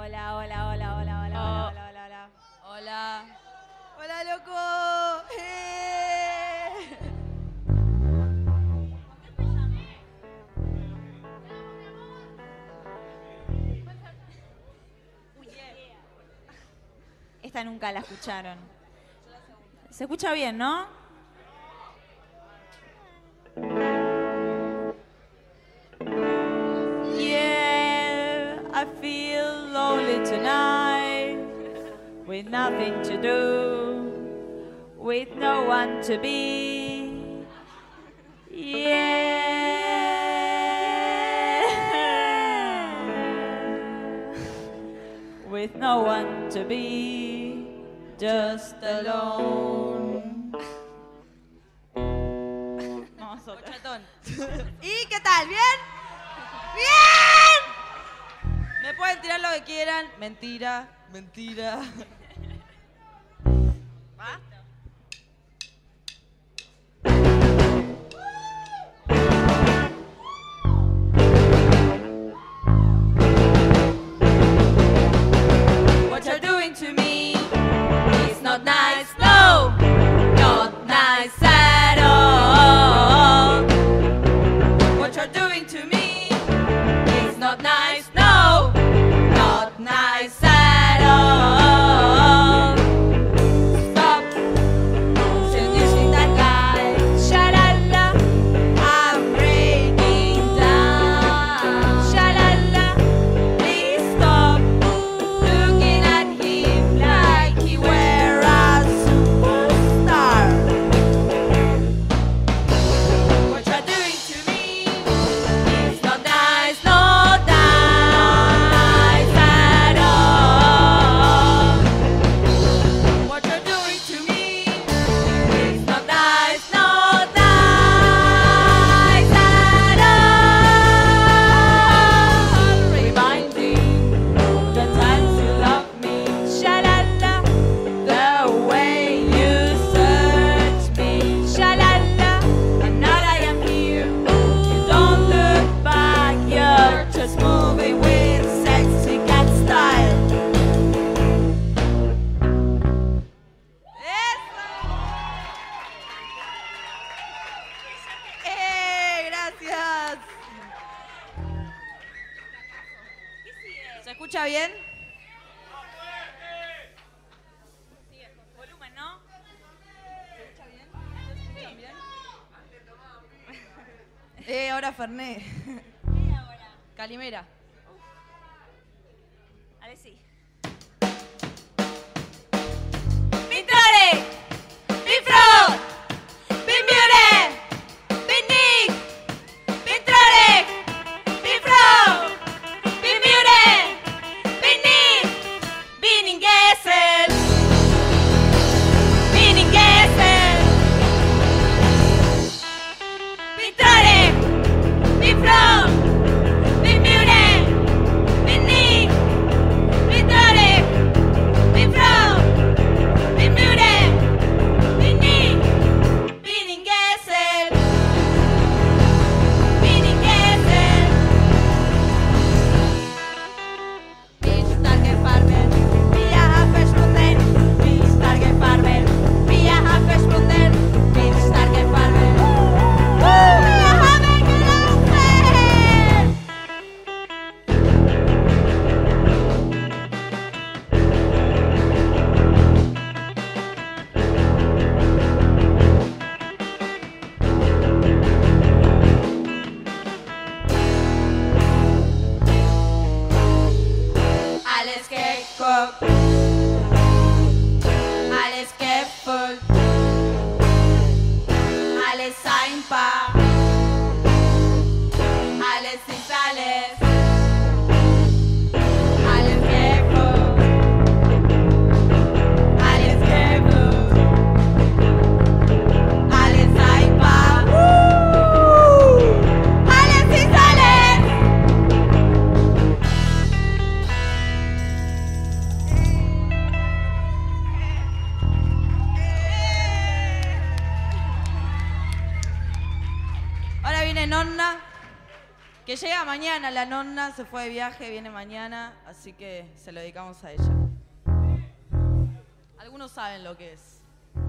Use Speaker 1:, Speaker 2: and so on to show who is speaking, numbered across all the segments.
Speaker 1: Hola, hola, hola, hola, hola, hola, hola, hola, hola.
Speaker 2: Hola.
Speaker 1: Hola, loco. Esta nunca la escucharon. Se escucha bien, ¿no? Yeah, I feel lonely tonight, with nothing to do, with no one to be. Yeah, with no one to be, just alone. Vamos otra.
Speaker 2: Chatón.
Speaker 1: ¿Y qué tal? ¿Bien? ¡Bien!
Speaker 2: Me pueden tirar lo que quieran. Mentira, mentira. ¿Va? What you're doing to me is not nice, no, not nice at all. What you're doing to me is not nice, no, not nice at all. Stop seducing that guy, shalala, I'm breaking down, shalala. Please stop looking at him like he were a superstar. What you're doing to me is not nice, not nice at all. What you're doing to me is not nice, not nice at all. Reminding the times you loved me, shalala, the way you searched me, shalala, and now I am here. You don't look back, you're just moving with sexy cat style.
Speaker 1: Gracias.
Speaker 2: ¿Se escucha bien?
Speaker 1: Volumen, ¿no?
Speaker 2: Ahora Ferné. Calimera.
Speaker 1: Ahora sí.
Speaker 2: Pintrare, Pinfrog, Pinbiure, Pinnick, Pintrare, Pinfrog, Pinbiure, Pinnick, Binningesel, Binningesel, Pintrare, Pinfrog, Pinbiure, Pinnick, Pintrare, Pinfrog, Pinbiure, Pinnick, Binningesel, Binningesel. Starke Farmer, via Haferspronden, Starke Farmer, via Haferspronden, Starke Farmer. Via Haferspronden. Alles geguckt, alles gefühlt, alles einfach, alles ist alles, alles geguckt, alles gefühlt, alles einfach, alles ist alles. Que llega mañana, la nonna se fue de viaje, viene mañana, así que se lo dedicamos a ella. Algunos saben lo que es.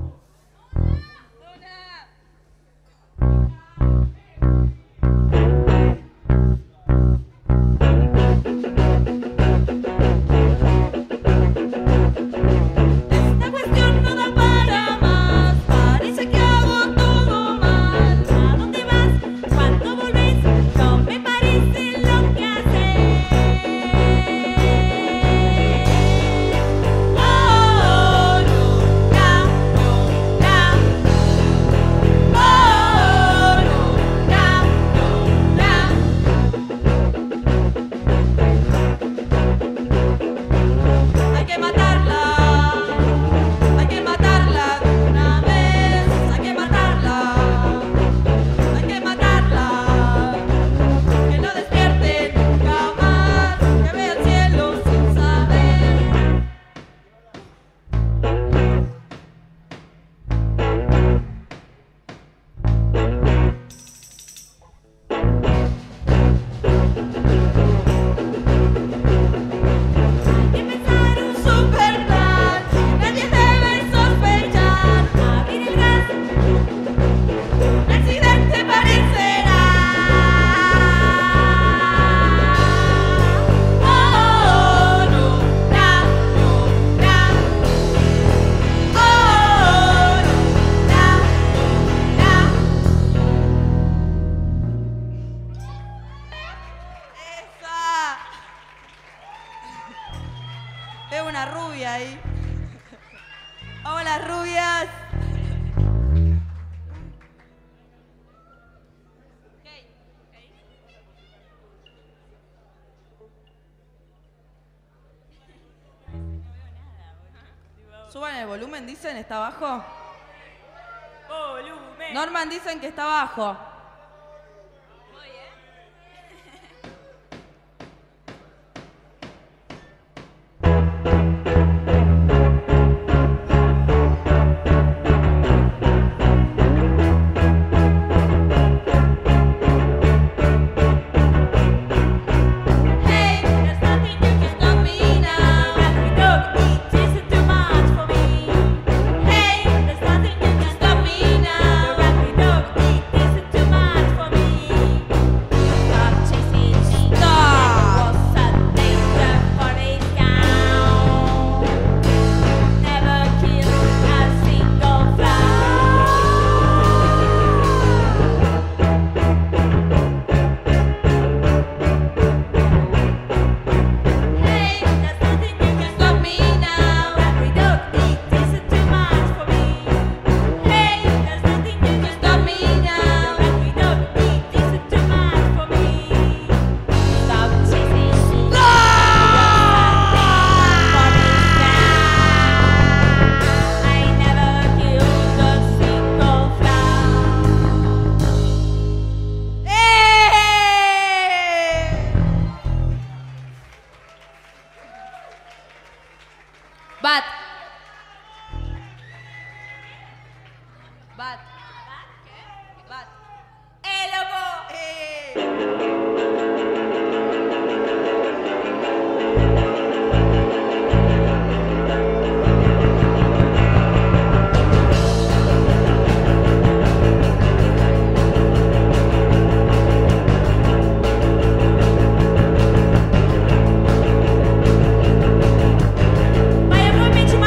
Speaker 1: Esta cuestión no da para más, parece que hago todo mal. ¿A dónde vas? ¿Cuándo volvés? No me parece lo que haces. Oh, no, na, no, na. Oh, no, na, no, na.
Speaker 2: Hay que matarla, hay que matarla de una vez, hay que matarla, hay que matarla, que no despierte nunca más, que vea el cielo sin saber.
Speaker 1: Hay que pensar un super plan, nadie debe sospechar. Abrir el gas, un accidente parecerá. Oh, no, na, no, na. Oh, no, na, no, na.
Speaker 2: ¡Esa! Veo una rubia ahí. Vamos las rubias. Suban el volumen, dicen, ¿está bajo?
Speaker 1: Volumen.
Speaker 2: Norman, dicen que está bajo.
Speaker 1: Hey, there's nothing you can stop me now. Every dog eat isn't too much for me. Hey, there's nothing you can stop me now. Every dog eat isn't too much for me. Stop chasing me.
Speaker 2: Stop.
Speaker 1: Was a danger for this town. Never kill a single fly. Hey, there's nothing you can stop me now. Every dog eat isn't too much for me. Hey, there's nothing you can stop me now. Every dog eat isn't too much for me. Stop chasing me. I never killed a single fly.
Speaker 2: Bat. Bat. Bat.
Speaker 1: Loco! Vai, provavelmente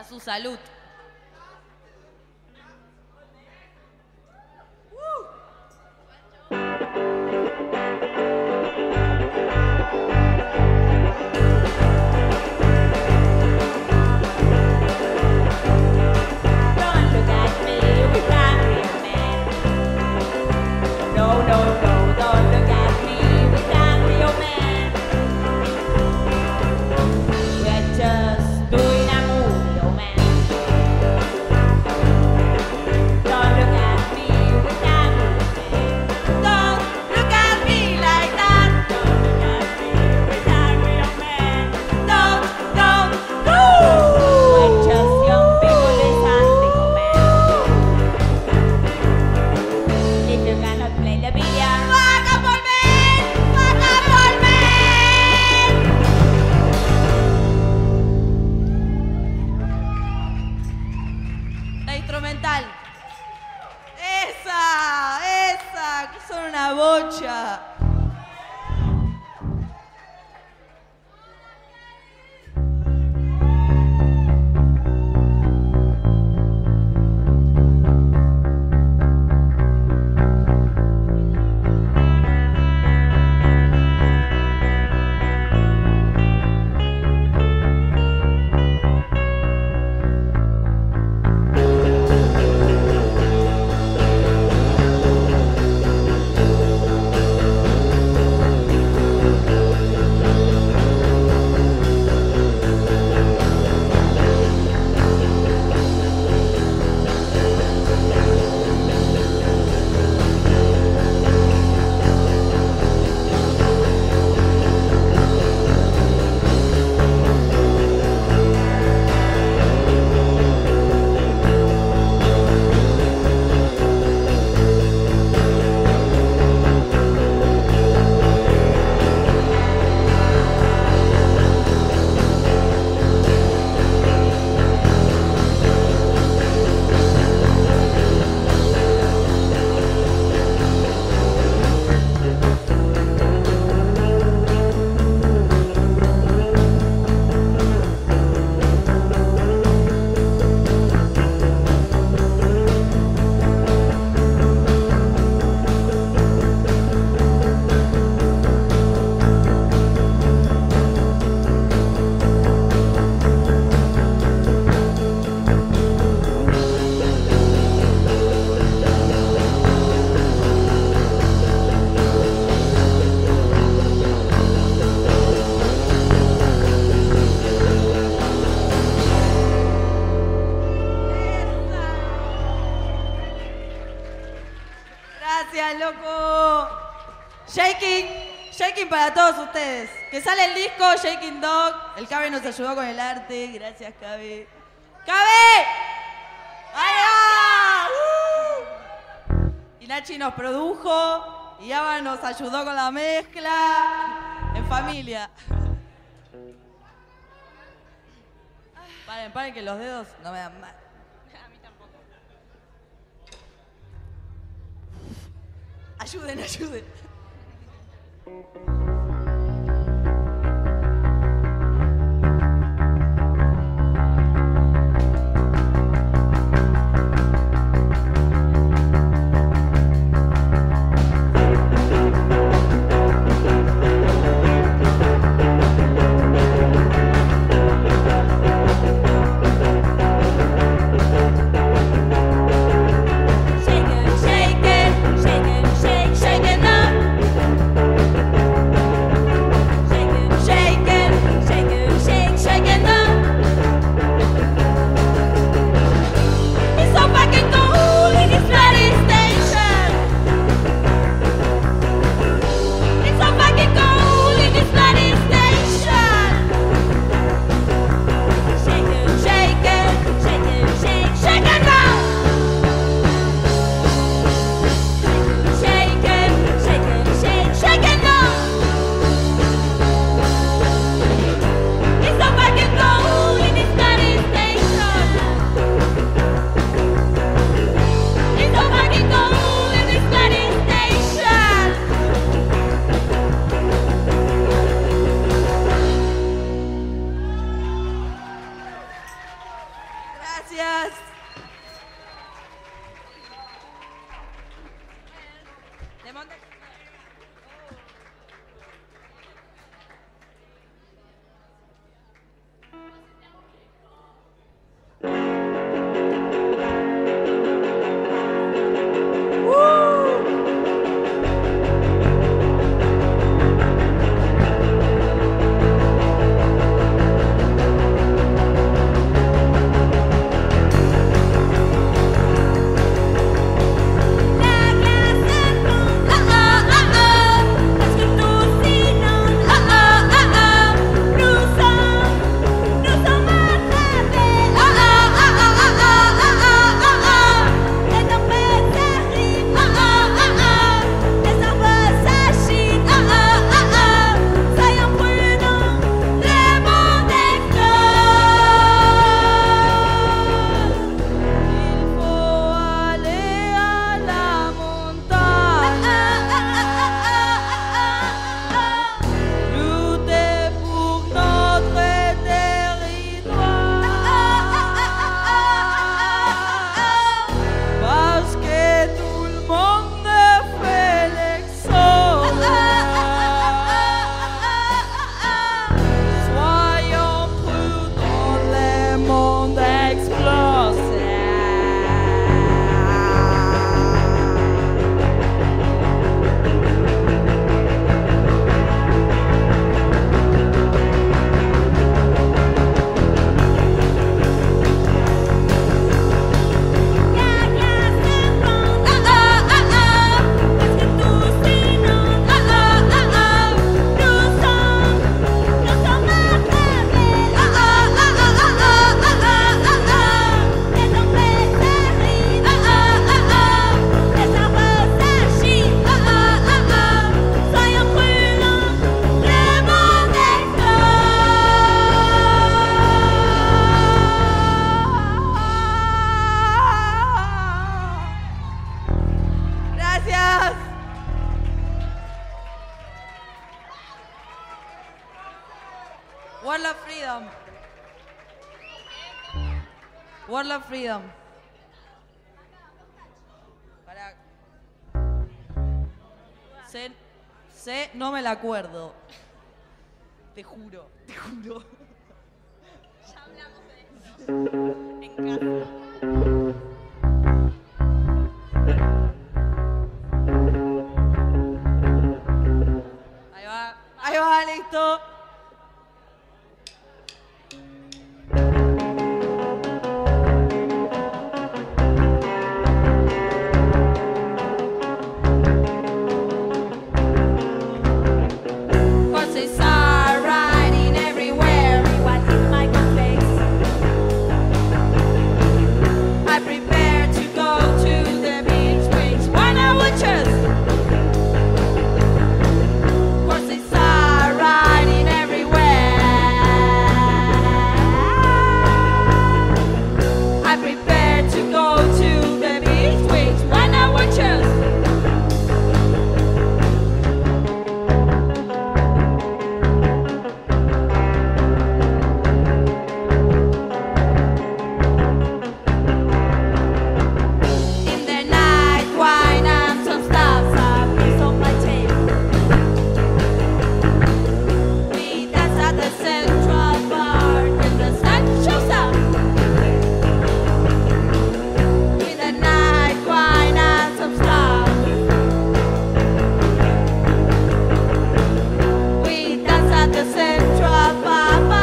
Speaker 2: su salud.
Speaker 1: Don't look at me with angry man. No, no, no, don't look at me with angry old man. We're just doing a movie, old man. Don't look at me with angry man. Don't look at me like that. Don't look at me with angry old man. Don't, no. We're just young people listening, old man. If you cannot play the video, fuck up on me! Fuck up on me!
Speaker 2: La instrumental. Esa, que son una bocha. Gracias, loco. Shaking para todos ustedes. Que sale el disco Shaking Dog. El Cabe nos ayudó con el arte. Gracias, Cabe. ¡Cabe! ¡Ahí va! Y Nachi nos produjo. Y Ava nos ayudó con la mezcla. En familia. Paren, que los dedos no me dan mal. A mí tampoco.
Speaker 1: Ayuden. Shake it, shake it, shake it up.
Speaker 2: Freedom. World of Freedom. Pará. No me la acuerdo. Te juro, te juro.
Speaker 1: Ya hablamos de eso. En casa.
Speaker 2: Ahí va, listo.
Speaker 1: Horses are riding everywhere. What is my place? I prepare to go to the beach, which one I would choose. Horses are riding everywhere. I prepare to go to the beach, which one I would choose. In the night, wine and some stars are placed on my table. We dance at the Central Park when the sun shows up. In the night, wine and some stars. We dance at the Central Park.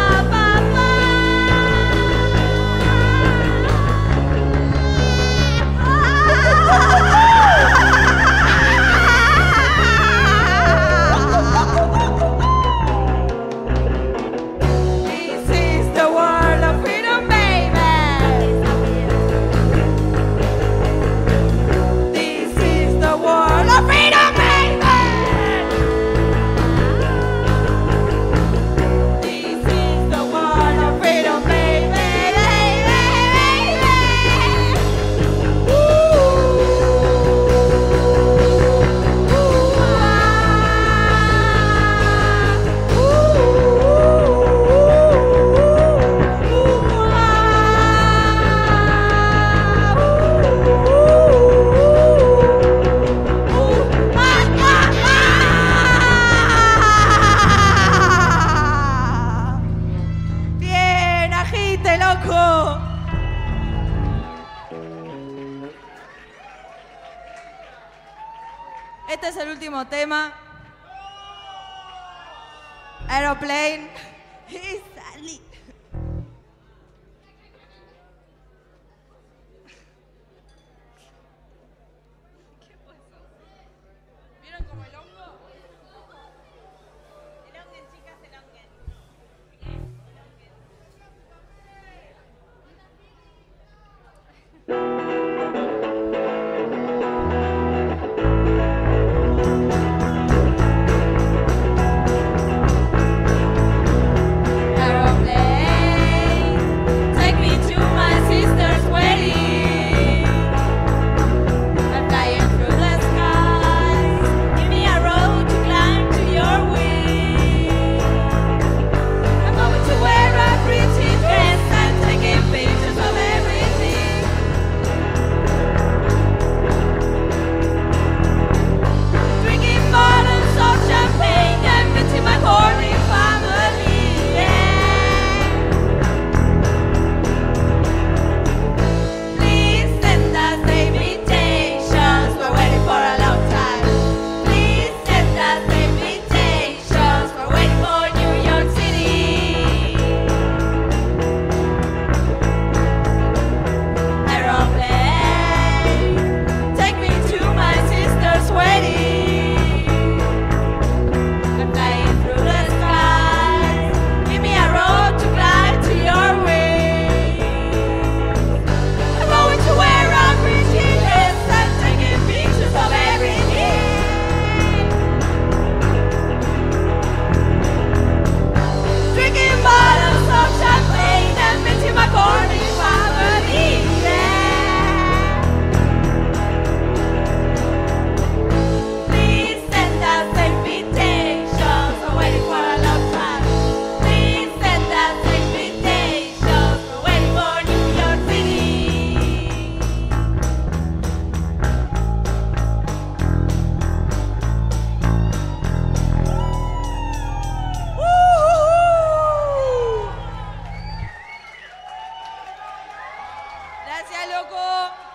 Speaker 1: This is the world of freedom, baby. This is the world of freedom, baby. This is the world of freedom, baby.
Speaker 2: Bien, agite, loco. Este es el último tema. Aeroplane. Y salí. ¿Vieron como el hongo? El hongo, chicas, el hongo.
Speaker 1: Aeroplane.
Speaker 2: Gracias, loco.